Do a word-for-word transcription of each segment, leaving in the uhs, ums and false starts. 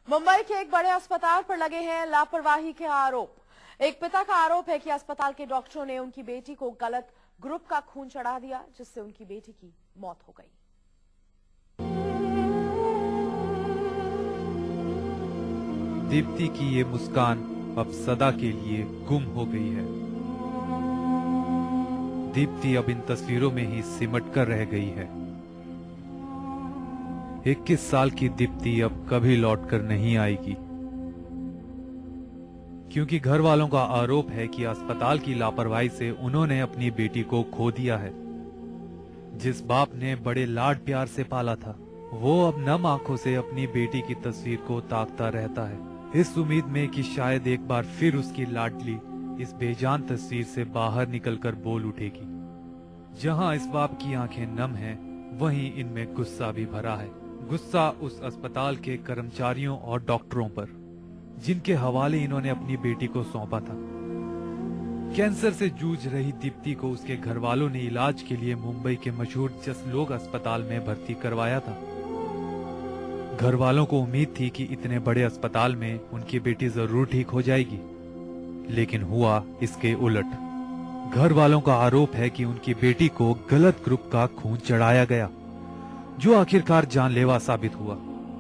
मुंबई के एक बड़े अस्पताल पर लगे हैं लापरवाही के आरोप। एक पिता का आरोप है कि अस्पताल के डॉक्टरों ने उनकी बेटी को गलत ग्रुप का खून चढ़ा दिया, जिससे उनकी बेटी की मौत हो गई। दीप्ति की ये मुस्कान अब सदा के लिए गुम हो गई है। दीप्ति अब इन तस्वीरों में ही सिमट कर रह गई है। इक्कीस साल की दीप्ति अब कभी लौटकर नहीं आएगी, क्योंकि घर वालों का आरोप है कि अस्पताल की लापरवाही से उन्होंने अपनी बेटी को खो दिया है। जिस बाप ने बड़े लाड प्यार से पाला था, वो अब नम आंखों से अपनी बेटी की तस्वीर को ताकता रहता है, इस उम्मीद में कि शायद एक बार फिर उसकी लाडली इस बेजान तस्वीर से बाहर निकलकर बोल उठेगी। जहां इस बाप की आंखें नम हैं, वहीं इनमें गुस्सा भी भरा है। गुस्सा उस अस्पताल के कर्मचारियों और डॉक्टरों पर, जिनके हवाले इन्होंने अपनी बेटी को सौंपा था। कैंसर से जूझ रही दीप्ति को उसके घर वालों ने इलाज के लिए मुंबई के मशहूर जसलोक अस्पताल में भर्ती करवाया था। घर वालों को उम्मीद थी कि इतने बड़े अस्पताल में उनकी बेटी जरूर ठीक हो जाएगी, लेकिन हुआ इसके उलट। घर वालों का आरोप है कि उनकी बेटी को गलत ग्रुप का खून चढ़ाया गया, जो आखिरकार जानलेवा साबित हुआ।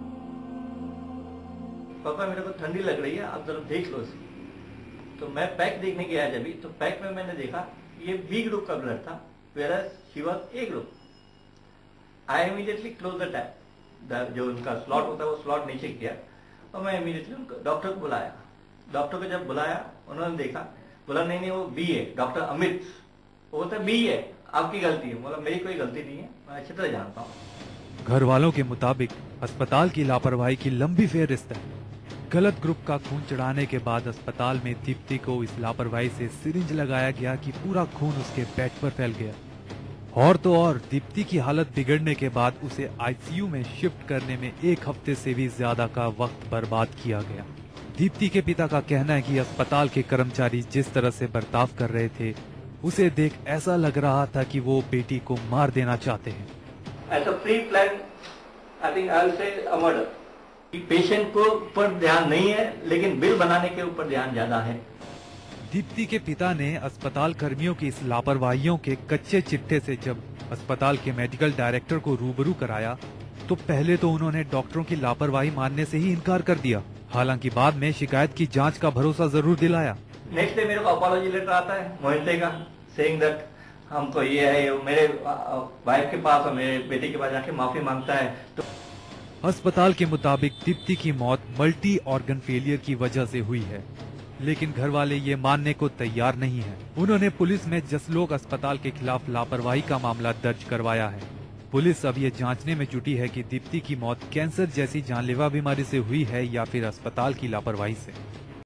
पापा मेरे को ठंडी लग रही है, आप जरा देख लो इसे। तो मैं पैक देखने गया जब, तो पैक में मैंने देखा ये बी ग्रुप का ब्लड था, whereas she was A group. I immediately closed the tab. जो उनका स्लॉट होता है वो स्लॉट नीचे किया और मैं इमीडिएटली डॉक्टर को बुलाया। डॉक्टर को जब बुलाया, उन्होंने देखा, बोला नहीं नहीं वो बी है, डॉक्टर अमित, वो बोलता बी है, आपकी गलती है। बोला मेरी कोई गलती नहीं है, मैं अच्छी तरह जानता हूँ। घर वालों के मुताबिक अस्पताल की लापरवाही की लंबी फेहरिस्त है। गलत ग्रुप का खून चढ़ाने के बाद अस्पताल में दीप्ति को इस लापरवाही से सिरिंज लगाया गया कि पूरा खून उसके पेट पर फैल गया। और तो और दीप्ति की हालत बिगड़ने के बाद उसे आईसीयू में शिफ्ट करने में एक हफ्ते से भी ज्यादा का वक्त बर्बाद किया गया। दीप्ति के पिता का कहना है कि अस्पताल के कर्मचारी जिस तरह से बर्ताव कर रहे थे, उसे देख ऐसा लग रहा था कि वो बेटी को मार देना चाहते हैं। As a pre-planned, I think I'll say a murder. Patient को ऊपर ध्यान नहीं है, लेकिन बिल बनाने के ऊपर ध्यान ज्यादा है। दीप्ति के पिता ने अस्पताल कर्मियों की इस लापरवाहियों के कच्चे चिट्ठे से जब अस्पताल के मेडिकल डायरेक्टर को रूबरू कराया, तो पहले तो उन्होंने डॉक्टरों की लापरवाही मानने से ही इनकार कर दिया। हालांकि बाद में शिकायत की जांच का भरोसा जरूर दिलाया। नेक्स्ट डे मेरे को अपॉलॉजी लेटर आता है मोहिते का, सेइंग दैट हमको ये है, ये मेरे वाइफ के पास और मेरे बेटे के पास जाके माफी मांगता है। तो अस्पताल के मुताबिक दीप्ति की मौत मल्टी ऑर्गन फेलियर की वजह से हुई है, लेकिन घर वाले ये मानने को तैयार नहीं हैं। उन्होंने पुलिस में जसलोक अस्पताल के खिलाफ लापरवाही का मामला दर्ज करवाया है। पुलिस अब ये जांचने में जुटी है कि दीप्ति की मौत कैंसर जैसी जानलेवा बीमारी से हुई है या फिर अस्पताल की लापरवाही से।